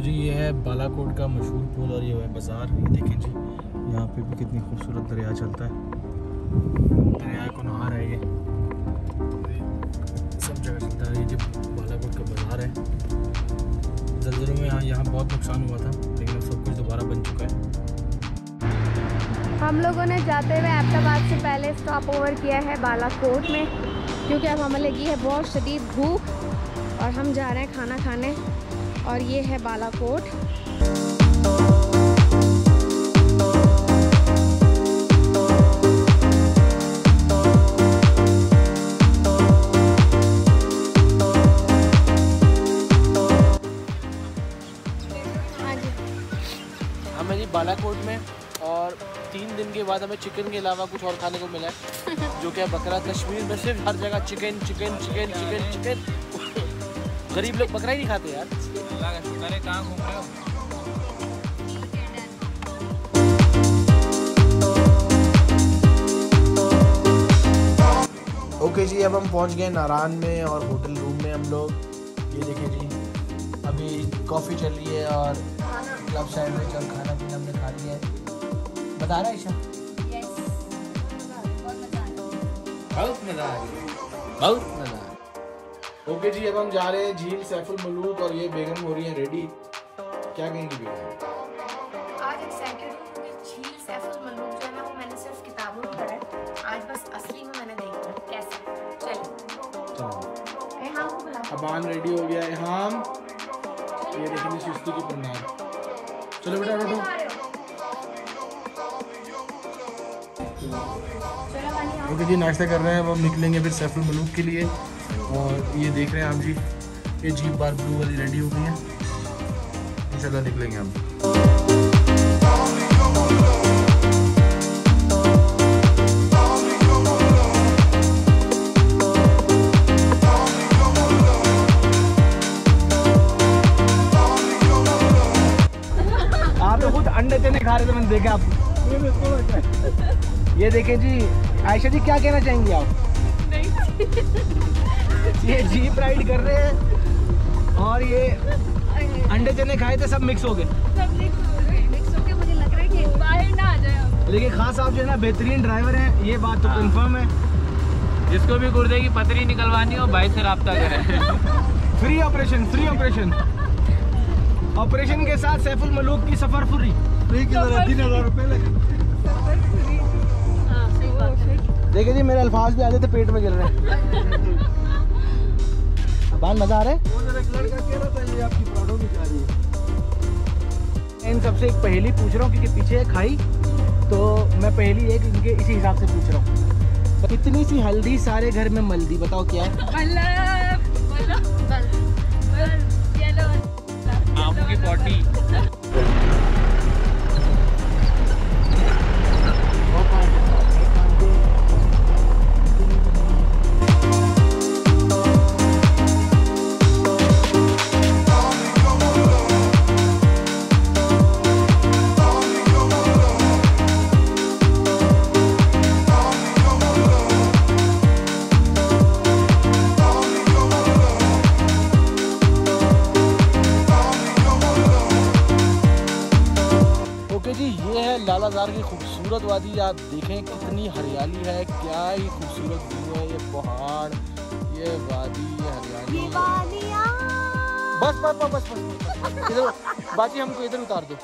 जी ये है बालाकोट का मशहूर पुल और ये है बाज़ार। ये देखें जी, यहाँ पे भी कितनी खूबसूरत दरिया चलता है। दरिया को नहर है ये, सब जगह चलता है। ये जो बालाकोट का बाज़ार है, ज़लज़लों में यहाँ बहुत नुकसान हुआ था, लेकिन अब सब कुछ दोबारा बन चुका है। हम लोगों ने जाते हुए अहमदाबाद से पहले स्टॉप ओवर किया है बालाकोट में, क्योंकि अब हमें लगी है बहुत शदीद भूख और हम जा रहे हैं खाना खाने। और ये है बालाकोट। हमें जी बालाकोट में और 3 दिन के बाद हमें चिकन के अलावा कुछ और खाने को मिला है, जो कि है बकरा। कश्मीर में सिर्फ हर जगह chicken chicken chicken chicken chicken. गरीब लोग बकरा ही नहीं खाते यार। अरे कहाँ घूम रहे हो? ओके जी, अब हम पहुंच गए नारायण में और होटल रूम में हम लोग। ये देखें जी, अभी कॉफ़ी चल रही है और क्लब सैंडविच और खाना पीना हमने खा लिया है। बता रहा है ईशा? बहुत मज़ा आ रही है, बहुत मज़ा आ रहा है। ओके जी, अब हम जा रहे हैं झील सैफुल मलूक और ये बेगम हो रही है रेडी। क्या कहेंगी बेगम? आज एक्साइटेड हूँ क्योंकि झील सैफुल मलूक जो है ना, वो मैंने सिर्फ किताबों में पढ़ा है। आज बस असली में मैंने देखा कैसे। चलो अबान रेडी हो गया है। हम ये देखेंगे सुस्ती की पंडाल। चलो बेटा बैठो। ओके जी, नाश्ता कर रहे हैं। अब हम निकलेंगे फिर सैफुल मलूक के लिए। और ये देख रहे हैं आप जी, ये जीप बार ब्लू वाली रेडी हो गई है। इंशाल्लाह निकलेंगे हम। आप तो खुद अंडे चने खा रहे थे, मैंने देखा आपको। ये देखें जी, आयशा जी क्या कहना चाहेंगी आप? ये जीप राइड कर रहे हैं और ये अंडे चने खाए थे, सब मिक्स हो गए। मुझे लग रहा है कि बाहर ना आ जाए। लेकिन खान साहब जो है ना बेहतरीन ड्राइवर हैं, ये बात तो कंफर्म है। जिसको भी गुर्दे की पथरी निकलवानी हो भाई से रब्ता करें। Free operation, free operation. Operation के साथ सैफुल मलूक की सफर फ्री। फ्री की तरह 3000 रुपये लगे। देखिए जी, मेरे अल्फाज भी आते थे पेट में गिर रहे हैं। बात मजा आ रहा है। वो जरा एक लड़का कह रहा था ये आपकी प्राडो भी जा रही है। इन सबसे एक पहेली पूछ रहा हूँ क्योंकि पीछे है खाई, तो मैं पहेली एक इनके इसी हिसाब से पूछ रहा हूँ। कितनी सी हल्दी सारे घर में मल्दी, बताओ क्या है? आमू की पोटी। लालाजार की खूबसूरत वादी। आप देखें कितनी हरियाली है, क्या ही खूबसूरत व्यू है। ये पहाड़, ये वादी, ये हरियाली। बस बस बस बस बस इधर बाजी, हमको इधर उतार दो।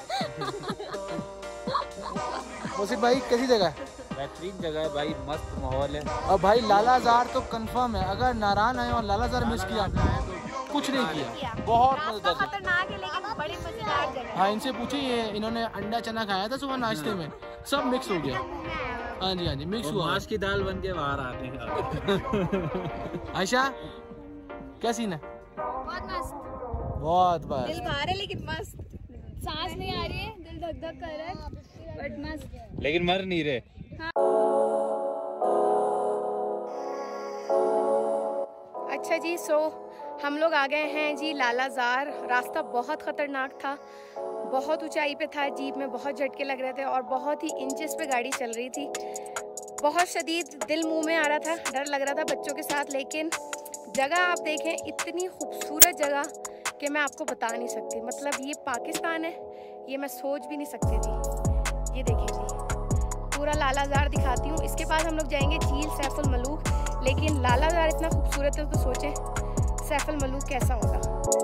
मोसिफ भाई कैसी जगह है? बेहतरीन जगह है भाई, मस्त माहौल है। और भाई लालाजार तो कंफर्म है, अगर नारायण आए और लालाजार मिस किया कुछ नहीं किया। बहुत मजेदार, खतरनाक है लेकिन बड़ी मजेदार जगह। हाँ, इनसे पूछे, ये इन्होंने अंडा चना खाया था सुबह नाश्ते में, सब मिक्स हो गया। हाँ जी, हाँ जी, मिक्स हुआ। मांस की दाल बन के बाहर आते हैं। आयशा क्या सीन है? बहुत मस्त, बहुत बस। दिल बाहर है लेकिन मस्त। सांस नहीं आ रही है, दिल धक धक कर रहा है, बट मस्त। लेकिन मर नहीं रहे। अच्छा जी, हम लोग आ गए हैं जी लालाजार। रास्ता बहुत ख़तरनाक था, बहुत ऊंचाई पे था, जीप में बहुत झटके लग रहे थे और बहुत ही इंचेस पे गाड़ी चल रही थी। बहुत शदीद दिल मुंह में आ रहा था, डर लग रहा था बच्चों के साथ। लेकिन जगह आप देखें, इतनी खूबसूरत जगह कि मैं आपको बता नहीं सकती। मतलब ये पाकिस्तान है, ये मैं सोच भी नहीं सकती थी। ये देखें जी, पूरा लालाजार दिखाती हूँ। इसके बाद हम लोग जाएंगे झील सैफ अल मलूक, लेकिन लालाजार इतना खूबसूरत है तो सोचें सैफ अल मलूक कैसा होगा।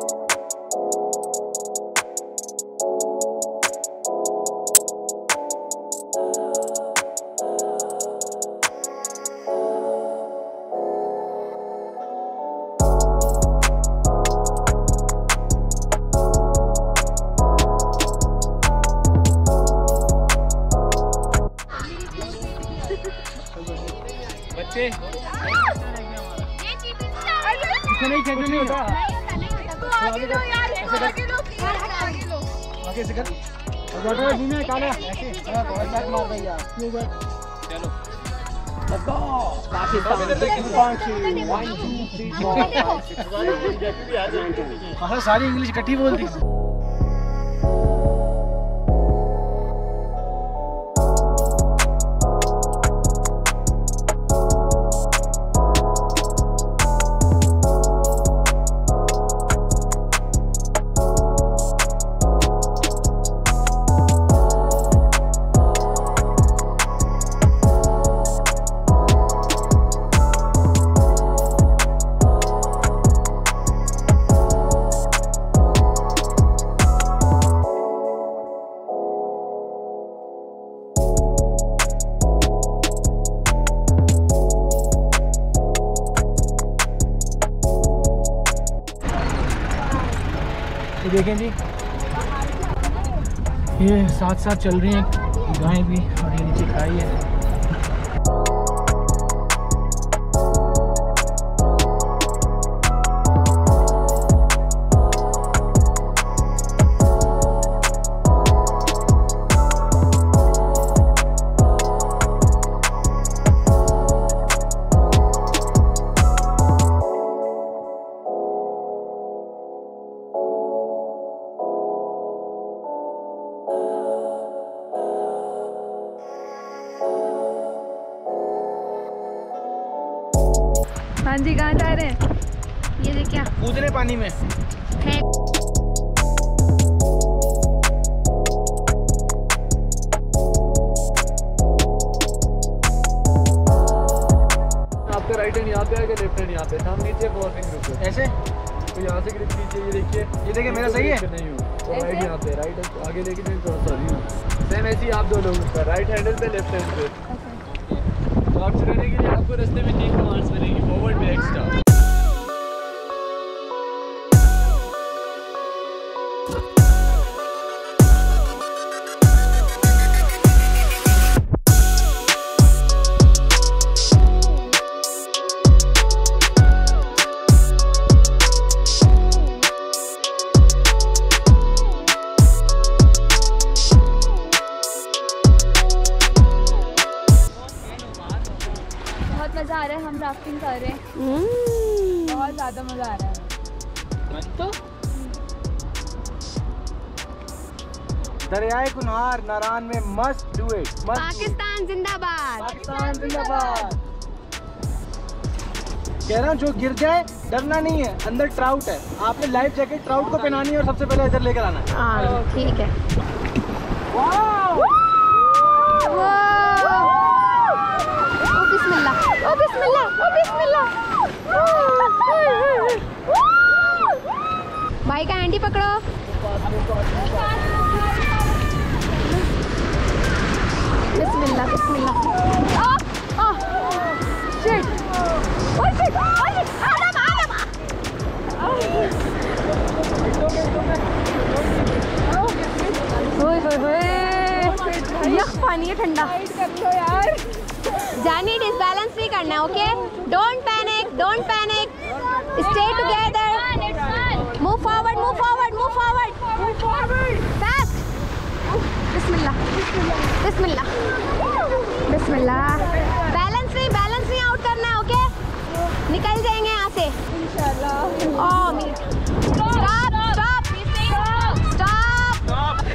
बच्चे नहीं खेलने नहीं होता। आगे से कर काला ऐसे मार दे यार। चलो Let's go! सारी इंग्लिश इकट्ठी बोल दी। देखें जी, ये साथ साथ चल रही हैं गायें भी, और ये नीचे खाई है। हाँ जी, कहाँ जा रहे हैं? ये देखिए कूदने पानी में है। आपका राइट हैंड यहाँ पे आएगा, लेफ्ट हैंड यहाँ पे, हम नीचे बॉलिंग रुको ऐसे, तो यहाँ से ग्रिप लीजिए। ये देखिए मेरा सही है नहीं हो तो राइट यहाँ पे, राइट आगे लेके जाए थोड़ा सा सेम ऐसे ही आप दो लोग ऊपर, राइट हैंडल पे लेफ्ट हैंड पे। शॉर्ट्स रहने के लिए आपको रास्ते में 3 कमांड्स मिलेंगी, फॉरवर्ड बैक स्टॉप। मजा आ रहा है, हम राफ्टिंग कर रहे हैं, बहुत ज्यादा मजा आ रहा है। तो दरियाए कुनहार नारान में मस्ट डू इट। पाकिस्तान जिंदाबाद, पाकिस्तान जिंदाबाद। कह रहा हूँ जो गिर जाए डरना नहीं है, अंदर ट्राउट है, आपने लाइफ जैकेट ट्राउट को पहनानी है और सबसे पहले इधर लेकर आना है। ठीक है। ओ बिस्मिल्लाह, ओ बिस्मिल्लाह। भाई का हैंडी पकड़ो। बिस्मिल्लाह बिस्मिल्लाह। शिट, ओह शिट, आदम आदम। ओए होए होए, यह पानी है ठंडा। यार जानी डिसबैलेंस नहीं करना है, okay? Don't panic, don't panic, stay together, move forward, move forward, move forward, fast. बिस्मिल्लाह बिस्मिल्लाह बिस्मिल्लाह। बैलेंस नहीं आउट करना है, ओके? निकल जाएंगे यहाँ से इंशाल्लाह। Oh meet, stop stop stop.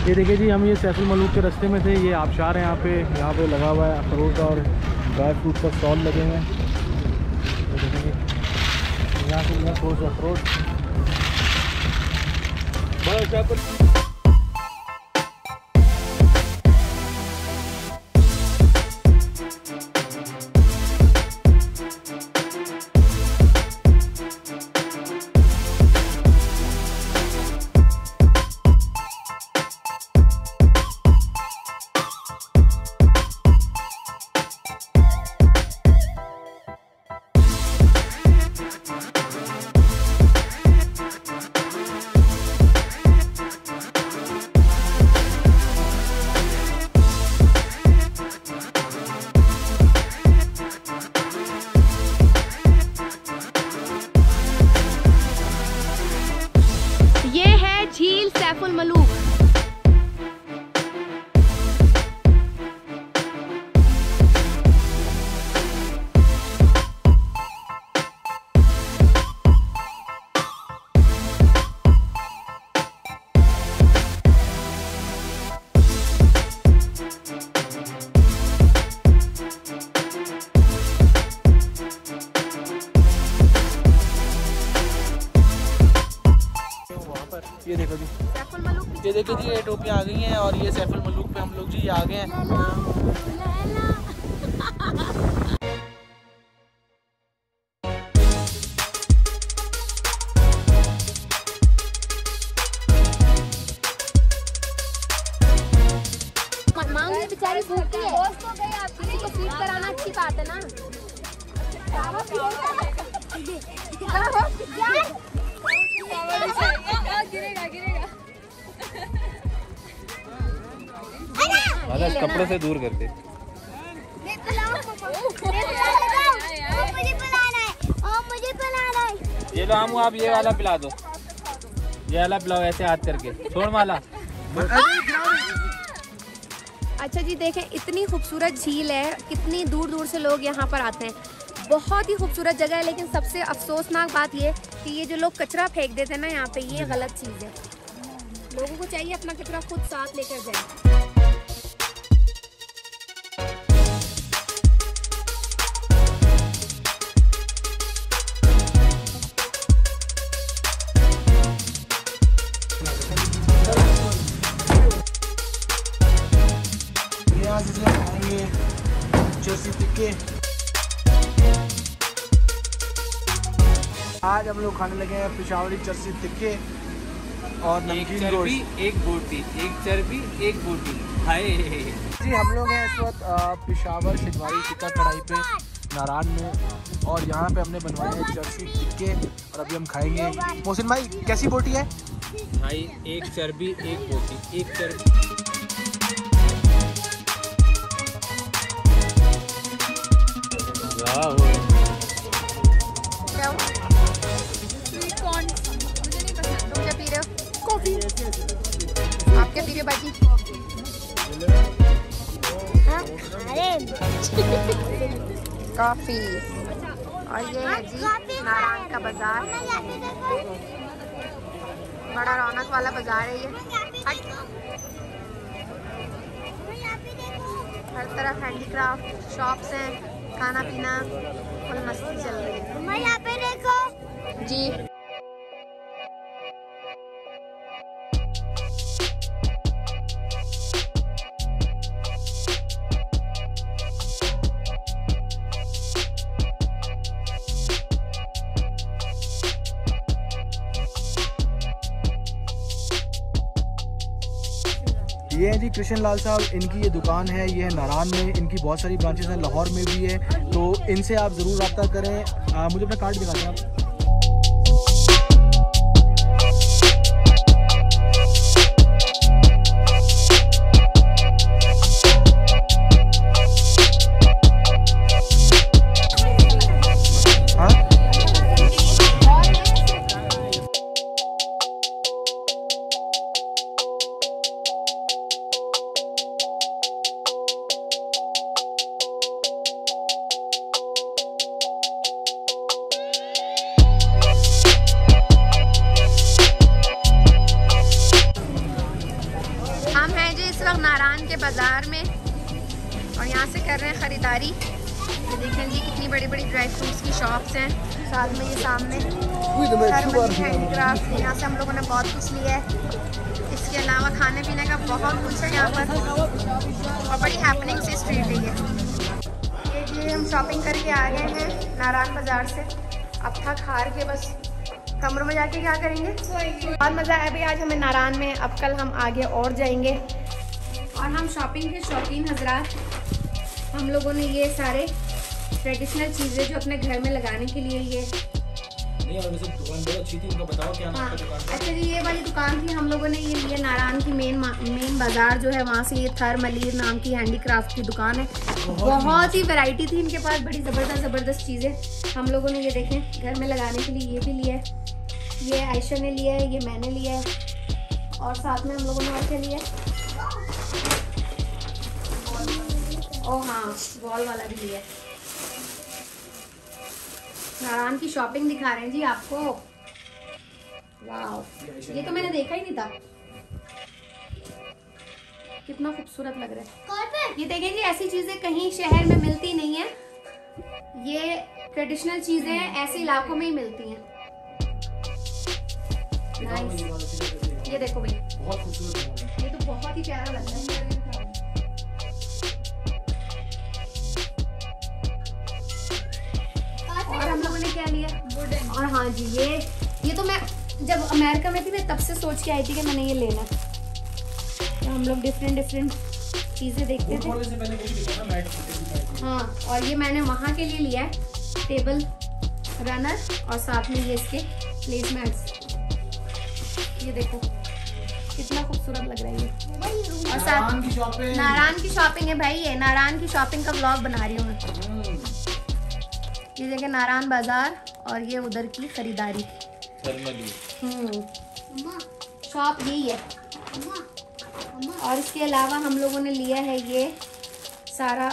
ये देखिए जी, हम ये सैफुल मलूक के रास्ते में थे। ये आबशार है यहाँ पे लगा हुआ है अखरोट और ड्राई फ्रूट का स्टॉल लगे हुए हैं। तो देखेंगे यहाँ से लिए थोड़ा सा अखरोट। ये है झील सैफुल मलूक। ये देखो जी, सैफुल मलूक। ये देखिए जी, ये टोपियाँ आ गई हैं और ये सैफुल मलूक पे हम लोग जी आ गए हैं। मांग में बेचारी भूखी है, किसी को फीड कराना अच्छी बात है ना। गिरेगा गिरेगा। कपड़ों से दूर करते। ये लो आमू, आप ये वाला पिला दो, ये वाला पिलाओ ऐसे हाथ करके, छोड़ माला। अच्छा जी, देखें इतनी खूबसूरत झील है, कितनी दूर दूर से लोग यहाँ पर आते हैं। बहुत ही खूबसूरत जगह है, लेकिन सबसे अफसोसनाक बात ये कि ये जो लोग कचरा फेंक देते हैं ना यहाँ पे, ये गलत चीज़ है। लोगों को चाहिए अपना कचरा खुद साथ लेकर जाए। जर्सी टिक्के आज हम लोग खाने लगे हैं पेशावरी जर्सी टिक्के और नमकीन गोश्त। एक बोटी, एक चर्बी, एक बोटी। हाय जी, हम लोग हैं इस वक्त पेशावर शिकवारी टिक्का कढ़ाई पे नारायण में, और यहाँ पे हमने बनवाए हैं जर्सी टिक्के और अभी हम खाएंगे। मोहसिन भाई, कैसी बोटी है भाई? एक चर्बी, एक बोटी, एक चर्बी। क्या हुआ? स्वीट कॉर्न मुझे नहीं पसंद। तुम क्या पी रहे हो? कॉफी। आप क्या पी रहे हो बाजी? कॉफी। और ये है जी नारायण का बाजार, बड़ा रौनक वाला बाजार है ये। हर तरफ हैंडीक्राफ्ट शॉप्स हैं, खाना पीना फुल मस्ती चल रही है। यहाँ पे देखो जी। ये है जी कृष्ण लाल साहब, इनकी ये दुकान है, ये है नारायण में। इनकी बहुत सारी ब्रांचेस हैं, लाहौर में भी है, तो इनसे आप ज़रूर रब्ता करें। मुझे अपना कार्ड दिखा दें आप। के बाज़ार में और यहाँ से कर रहे हैं ख़रीदारी। ये देखें जी कितनी बड़ी बड़ी ड्राई फ्रूट्स की शॉप्स हैं, साथ में ये सामने हैंडीक्राफ्ट, यहाँ से हम लोगों ने बहुत कुछ लिया है। इसके अलावा खाने पीने का बहुत कुछ है यहाँ पर और बड़ी हैपनिंग सी स्ट्रीट है ये हम शॉपिंग करके आ गए हैं नारायण बाज़ार से। अब थक हार के बस कमरों में जाके क्या करेंगे, बहुत मज़ा आया भाई आज हमें नारायण में। अब कल हम आगे और जाएंगे। और हम शॉपिंग के शौकीन हजरात, हम लोगों ने ये सारे ट्रेडिशनल चीज़ें जो अपने घर में लगाने के लिए ये नहीं, और वैसे दुकान बहुत अच्छी थी, उनका बताओ क्या नाम है दुकान का? अच्छा जी, ये वाली दुकान थी, हम लोगों ने ये लिए नारायण की मेन बाज़ार जो है वहाँ से। ये थर मलीर नाम की हैंडीक्राफ्ट की दुकान है, बहुत ही वैरायटी थी इनके पास, बड़ी ज़बरदस्त चीज़ें। हम लोगों ने ये देखें घर में लगाने के लिए ये भी लिया है, ये आयशा ने लिया है, ये मैंने लिया है और साथ में हम लोगों ने और क्या लिया है, ओह हाँ वॉल वाला भी लिया है। नारायण की शॉपिंग दिखा रहे हैं जी आपको। वाह, ये तो मैंने देखा ही नहीं था, कितना खूबसूरत लग रहा है। ये देखें जी, ऐसी चीजें कहीं शहर में मिलती नहीं है, ये ट्रेडिशनल चीजें ऐसे इलाकों में ही मिलती हैं। नाइस, ये देखो भाई बहुत खूबसूरत है, ये तो बहुत ही प्यारा लग रहा है। और हम लोगों ने क्या लिया, और हाँ जी ये तो मैं जब अमेरिका में थी मैं तब से सोच के आई थी कि मैंने ये लेना। तो हम लोग डिफरेंट चीज़ें देखते थे। हाँ, और ये मैंने वहाँ के लिए लिया है टेबल रनर और साथ में ये इसके प्लेसमेट्स। ये देखो कितना खूबसूरत लग रहा है ये। और साथ नारायण की शॉपिंग है भाई, ये नारायण की शॉपिंग का व्लॉग बना रही हूँ मैं। ये जगह नारायण बाजार और ये उधर की खरीदारी। शॉप यही है। और इसके अलावा हम लोगों ने लिया है ये सारा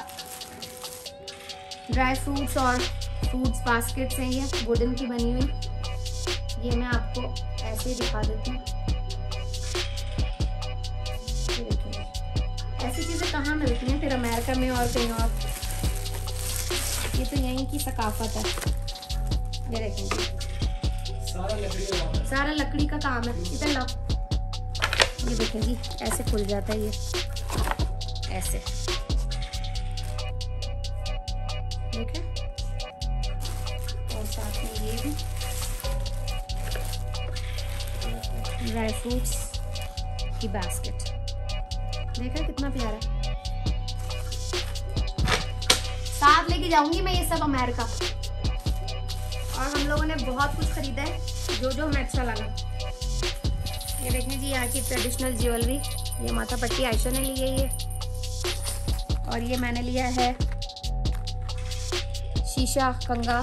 ड्राई फ्रूट्स और फ्रूट्स बास्केट्स हैं, ये वुडन की बनी हुई। ये मैं आपको ऐसे ही दिखा देती हूँ। ऐसी चीज़ें कहाँ मिलती हैं फिर अमेरिका में और कहीं और, ये तो यहीं की सकाफत है। ये देखेंगे सारा लकड़ी का काम है। इधर लाओ, ये देखें जी ऐसे खुल जाता है ये ऐसे, देखें। और साथ में ये भी ड्राई फ्रूट्स की बास्केट, देखा कितना प्यारा। साथ लेके जाऊंगी मैं ये सब अमेरिका। और हम लोगों ने बहुत कुछ खरीदा है जो हमें अच्छा लगा। ये देखें जी यहाँ की ट्रेडिशनल ज्वेलरी, ये माथा पट्टी आयशा ने ली है ये, और ये मैंने लिया है शीशा कंगा,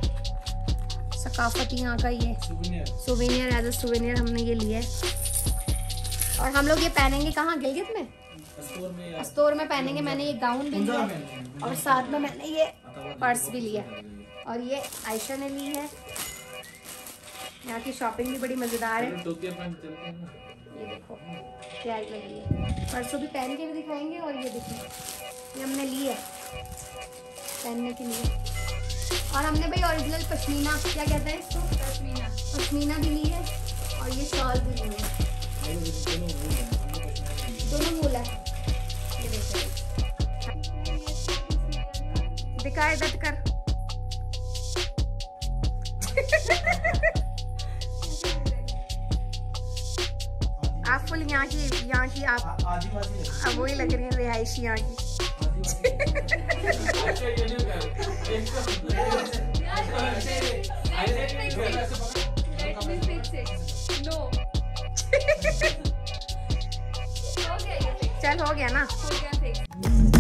सकाफत यहाँ का ये सुवेनियर, एज अ सुवेनियर हमने ये लिया है। और हम लोग ये पहनेंगे कहाँ, गिलगित में, अस्तोर में पहनेंगे। मैंने ये गाउन भी लिया और साथ में मैंने ये पर्स भी लिया, और ये आयशा ने ली है। यहाँ की शॉपिंग भी बड़ी मजेदार है। ये देखो क्या लगी है, परसों भी पहन के भी दिखाएंगे। और ये देखिए ये हमने ली है पहनने के लिए। और हमने भाई ओरिजिनल पश्मीना, क्या कहते हैं इसको, पश्मीना भी ली है, और ये शॉल भी ली है, दोनों मूल है। ये देखो दिखा, इधर कर। आप फुल यहाँ की आप अब वही लग रही है रिहायशी यहाँ की। चल हो गया ना।